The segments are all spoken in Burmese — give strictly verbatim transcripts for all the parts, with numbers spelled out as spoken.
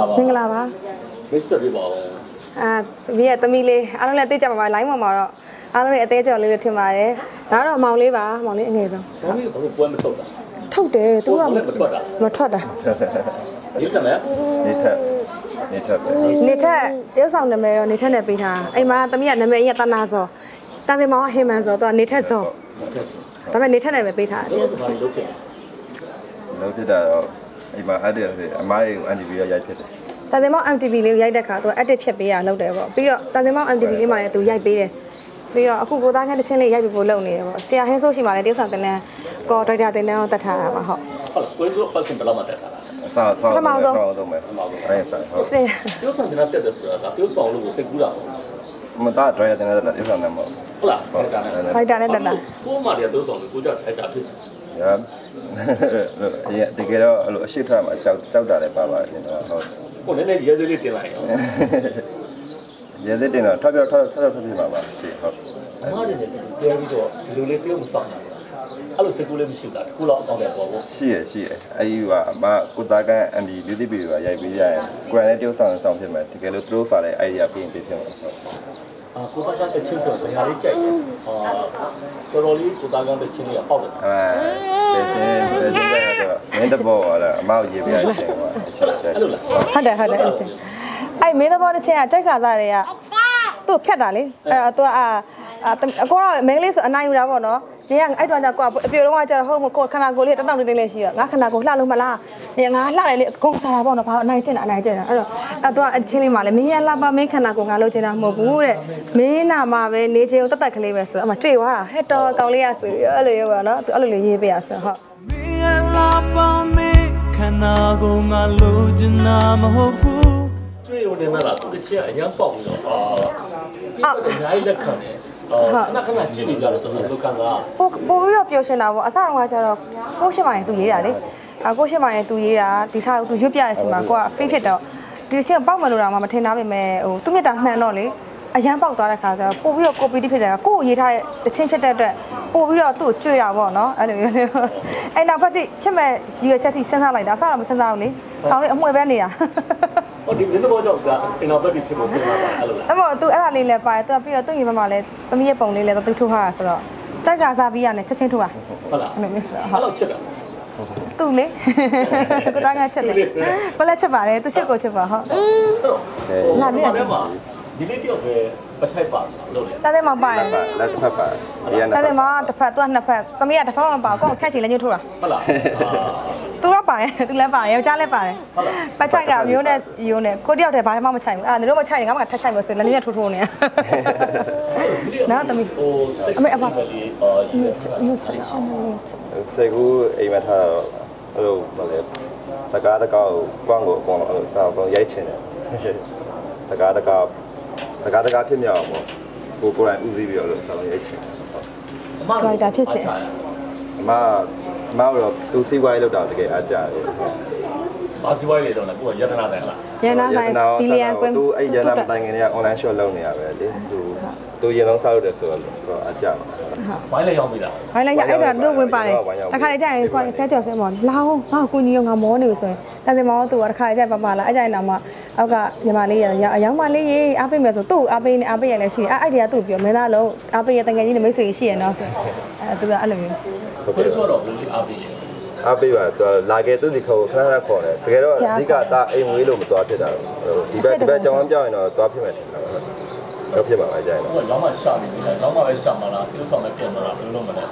မင်္ဂလာပါမစ်ဆက်ပြပါဦးအာဘီရဲ့သမီးလေးအားလုံးလည်းသိကြပါပါ line မှာမှာတော့အားလုံးရဲ့အသေးကြော်လေးတွေထင်ပါတယ်ဒါတော့မောင်လေးပါမောင်လေးအငယ်ဆုံးမောင်လေးဘာလို့ပွဲမထုတ်တာထုတ်တယ်သူကမထွက်တာမထွက်တာနေတယ်မယ်နေထက်နေထက်ပဲနေထက်တယောက်ဆောင်နာမည်တော့နေထက်နဲ့ပေးထားအိမ်မှာသမီးကနာမည်ကြီးကတနာစောတန်စင်မောင်ကဟိမန်စောသူကနေထက်စောဒါပေမဲ့နေထက်နဲ့ပဲပေးထားတယ်ဘာလို့လုပ်ဖြစ်လုပ်ဖြစ်တာတော့အိမ်မှာအပ်တယ်အမားရေ အန် တီ ဗီ ရိုက်ဖြစ်တယ်တန်စင်မောင် အမ် တီ ဗီ လေးကိုရိုက်တဲ့ခါသူက edit ဖြတ်ပေးရလုပ်တယ်ပေါ့ပြီးတော့တန်စင်မောင် အမ် တီ ဗီ လေးမှာလည်းသူရိုက်ပေးတယ်ပြီးတော့အခုကိုသားငန်းတစ်ချင်းလေးရိုက်ပြီးဖို့လုပ်နေတယ်ပေါ့ဆရာဟင်းဆိုးရှိမှလည်းတယောက်ဆောင်တင်တဲ့ကော်ဒရိုက်တာတင်တဲ့တတ်ထားတာပါဟုတ်ဟုတ်ကိုယ်ဆိုပတ်စင်ဘယ်လောက်မှတက်ထားတာအစားအစားအစားတော့မယ်အဲ့ဆိုင်ဟုတ်ဆရာတယောက်ဆောင်တင်တဲ့တက်တယ်ဆိုတာကတယောက်ဆောင်လို့ကိုစိတ်ကူးတာပေါ့မသားဒရိုက်တာတင်တဲ့တယောက်ဆောင်တယ်မဟုတ်ဟုတ်လားဟုတ်တာနဲ့ဖိုက်တာနဲ့တက်တာကိုမှတည်းတယောက်ဆောင်လို့ကိုကြောက်ထိုက်တာဖြစ်ရရတကယ်တော့အဲ့လိုအရှိထားမှာကြောက်ကြောက်တာလည်းပါပါတယ်ကျွန်တော်ဟုတ်ကိုနည်းနည်းရဲသေးလေးတင်လိုက်ရောရဲသေးတင်တော့ထောက်ပြောက်ထောက်ထောက်ထောက်ပြပါပါဟုတ်အမားတွေပြောပြီးတော့ဒီလိုလေးတယောက်မဆောင်တာအဲ့လိုစိတ်ကူးလေးမရှိတာခုလောက်အောင်းတယ်ပေါ့ရှိရရှိရအဲ့ဒီကအမကိုသားကန် အမ် ဘီ လူသိပြီကရိုက်ပြီးရရင်ကိုယ်လည်းတယောက်ဆောင်ဆောင်ဖြစ်မယ်တကယ်လို့သူတို့ဖာတဲ့ idea ပြင်ပြဖြစ်မှာဟုတ်အာကိုသားကန်တစ်ချင်းဆိုဘယ်ဟာလေးကြိုက်လဲအာတော်တော်လေးကိုသားကန်တစ်ချင်းလေးပေါက်တယ်အဲတဲ့ချင်းတဲ့ချင်းကြတော့မင်းတဘောကလည်းအမောက်ရေးပြရချင်းပါအချက်ချက်အဲ့လိုလားဟုတ်တယ်ဟုတ်တယ်အဲ့ချင်းအဲ့မင်းတဘောတစ်ချင်းကတိုက်ခါစားတွေကသူ့ဖြတ်တာလေအဲ့တော့သူကအာအကောကမင်းကလေးဆိုအနိုင်ယူတာပေါ့နော်နေကအဲ့တော့ကျကိုအပြေတော့ကကျတော့ဟုတ်မကိုခန္ဓာကိုယ်လေးတတောင့်တင်းတင်းလေးရှိရငါခန္ဓာကိုယ်လှလို့မလားနေငါလှတယ်လေအကုန်စားတာပေါ့နော်ဘာအနိုင်ကျင်တာအနိုင်ကျင်တာအဲ့တော့အဲ့တော့အချင်းလေးမှလည်းမင်းရလှပါမင်းခန္ဓာကိုယ်ငါလို့ကျင်တာမဟုတ်ဘူးတဲ့မင်းနာမှာပဲနေချင်းကိုတတ်တတ်ကလေးပဲဆိုအမှတွေ့သွားတာဟဲ့တော်ကောင်လေးရဆိုအဲ့လိုရောပေါ့နော်သူအဲ့လိုလေးရေးပေးရဆိုဟုတ်မင်းရလှပါမင်းခန္ဓာကိုယ်ငါလို့ကျင်တာမဟုတ်ဘူးတွေ့ရတယ်မလားသူတစ်ချက်အရင်ပေါက်ပြီးတော့အာဒီကအများကြီးလက်ခံတယ်ခဏခဏကြည့်နေကြတော့တော်တော်လောက်ခံတာပို့ပို့ပြီးတော့ပျော်ရှင်တာပေါ့အစတော့ကကျတော့ကိုရှင်းပါရင်သူရေးတာလေအကိုရှင်းပါရင်သူရေးတာဒီစားကိုသူရွတ်ပြတဲ့အချိန်မှာကိုက fit ဖြစ်တော့ဒီချင်းပေါက်မလို့တော့မှမထင်သားပေမဲ့ဟိုသူမြတ်တာမှန်တော့လေအရန်ပေါက်သွားတဲ့ခါကျတော့ပို့ပြီးတော့ copy ဖြစ်တယ်ကိုကိုရေးထားတဲ့ချင်းဖြစ်တဲ့အတွက်ပို့ပြီးတော့သူ့ကိုကြွေတာပေါ့နော်အဲ့လိုမျိုးလေးအဲ့နောက်ဖက်တိဖြစ်မဲ့ရီရချက်ထိစဉ်းစားလိုက်တာအစတော့မစဉ်းစားဘူးလေတောင်းလေးအမွှေပဲနေတာဟိုဒီဒီဘောကြောင့်ကအင်နော်ဘက်ပြီးဖြစ်ဖို့စဉ်းစားတာအဲ့လိုအဲ့ပေါ့သူအဲ့ဒါလေးလည်းပါတယ်သူပြီးတော့သူ့ညီမမလည်းသမီးရဲ့ပုံလေးလည်းသူထုတ်ထားတာဆိုတော့တိုက်ကစားပြီးရတယ်ချက်ချင်းထုတ်တာဟုတ်လားအဲ့လိုမျိုးဆိုဟုတ်လောက်ချက်တာသူလေကိုသားကချက်တယ်ဘယ်လက်ချက်ပါတယ်သူချက်ကိုချက်ပါဟုတ်လာနေတယ်မှာဒီလေးတယောက်ပဲပချိုက်ပါလို့လေတားတယ်မပါရင်လက်တစ်ဖက်ပါဒီကတားတယ်မတစ်ဖက်သူကနှစ်ဖက်သမီးကတစ်ဖက်မပါကောက်ချက်ချင်လည်းညှို့ထိုးတာဟုတ်လားသူကပါတယ်သူလည်းပါတယ်ယောက်ျားလည်းပါတယ်ပတ်ချိုက်ကမျိုးနဲ့ရိုးနဲ့ကိုတယောက်တည်းဘာမှမချိုက်ဘူးအဲ့ဒါတို့မချိုက်ရင်ငါမှထက်ချိုက်လို့ဆိုလည်းနည်းနည်းထိုးထိုးနေနော်သမီးဟိုအမေအမညှို့ချက်စေကူအိမ်မှာထားတော့အဲ့လိုမလဲစကားတကောက်ကွမ်းကိုအကုန်လုံးအဲ့လိုစာပေါင်းရိုက်ချင်တယ်စကားတကောက်စကားတကားဖြစ်မြောက်အောင်ပေါ့ကိုကိုယ်တိုင်ဦးစီးပြီးတော့လို့စာလုံးရိုက်ချင်အမရိုက်တာဖြစ်ချင်အမအမတော့သူစီးပွားရေးလုပ်တာတကယ်အားကြတယ်ဘာစီးပွားရေးလုပ်လဲကိုကရတနာဆိုင်ဟလားရတနာဆိုင်ဘီလီယံကွင်းသူအဲ့ရတနာမတိုင်ခင်တည်းက online shop လုပ်နေရပဲလေသူသူရင်လုံးစားလို့တယ်ဆိုတော့အားကြပါဘိုင်းလည်းရောက်ပြီလားဘိုင်းလည်းရောက်အဲ့ဒါတို့ဝင်ပါတယ်တစ်ခါလေကြာရင်ကိုယ်ဆဲကြော်ဆဲမော်လာအောင်ငါကိုကြီးရောငါမောနေလို့ဆိုရင်တန်စင်မောသူကတစ်ခါကြာပါပါလာအဲ့ကြာရင်တော့မှအောက်ကညီမလေးရအယောင်မလေးရေးအားပေးမယ်ဆိုသူ့အားပေးနေအားပေးရလည်းရှိတယ်အဲ့အဲ့ဒီကသူ့ပြောမင်းသားလုံးအားပေးရတငယ်ကြီးနဲ့မိတ်ဆွေရှိရနော်ဆိုအဲ့သူကအဲ့လိုမျိုးဘယ်ဆိုတော့ဘယ်လိုအားပေးလဲအားပေးပါလာခဲ့သူဒီခေါ်ခဏခဏခေါ်တယ်တကယ်တော့အဓိကဒါအိမ်ဝေးလို့မသွားဖြစ်တာဒီဘက်ဒီဘက်ကြောင်းပြောင်းရင်တော့သွားဖြစ်မယ်တော့ဖြစ်ပါပါကြရင်တော့လောင်းမရှာနေပြီလားလောင်းမပဲရှာမလားပြုဆောင်နဲ့ပြင်မလားဘယ်လိုလုပ်မလဲ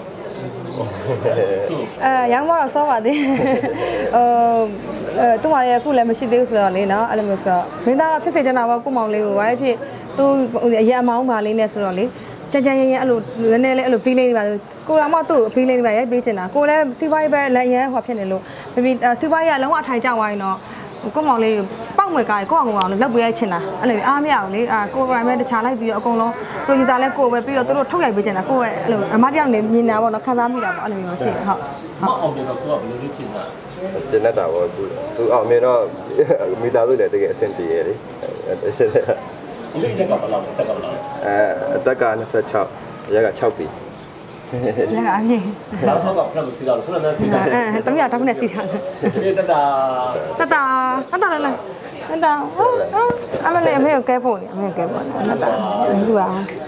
အဲရောင်းမတော့စောပါသေးဟိုအဲသူ့မလေးကခုလည်းမရှိသေးဘူးဆိုတော့လေနော်အဲ့လိုမျိုးဆိုတော့မင်းသားကဖြစ်စေချင်တာပေါ့ကိုမောင်လေးကိုဘာဖြစ်သူအရင်အမောင်းပါလေးနဲ့ဆိုတော့လေကြကြရင်ရင်အဲ့လိုနည်းနည်းလေးအဲ့လို feeling တွေပါကိုတော်မသူ့ feeling တွေပါရိုက်ပေးချင်တာကိုလည်းစီးပွားရေးပဲလက်ရန်ဟောဖြစ်နေလို့မပြီးစီးပွားရေးကလုံးဝအထိုင်ကျသွားရင်တော့ကိုမောင်လေးပောက်မွေကားကိုအောင်အောင်လောက်ပေးရချင်တာအဲ့လိုအားမရအောင်လေအာကိုရိုင်းပဲတခြားလိုက်ပြီးတော့အကုန်လုံး producer လည်းကိုပဲပြီးတော့သူတို့ထုတ်ရိုက်ပေးချင်တာကိုရဲ့အဲ့လိုအမတယောက်နေမြင်တာပေါ့နော်ခံစားမိတာပေါ့အဲ့လိုမျိုးရှိဟုတ်မအောင်ပြတော့ကိုကဘယ်လိုလုပ်ချင်တာကျန်တာပေါ့သူသူအောင်မြင်တော့မိသားစုလည်းတကယ်အဆင်ပြေရလေအဲ့ဆက်ဒီလေးကဘာလို့တက်ကဘာလို့အဲအသက်ကနှစ်ဆယ့်ခြောက်ရက်ကခြောက်ပြီရကအမြင်တော့တော့ဖက်လို့စီတာလို့ခုနကစီတာအဲတမီးတော့ခုနစီတာဒီတတာတတာဟုတ်တယ်လေဟုတ်တယ်အမလေးအမေကိုကဲဖို့နေအမေကိုကဲဖို့နေဟုတ်တယ်သူက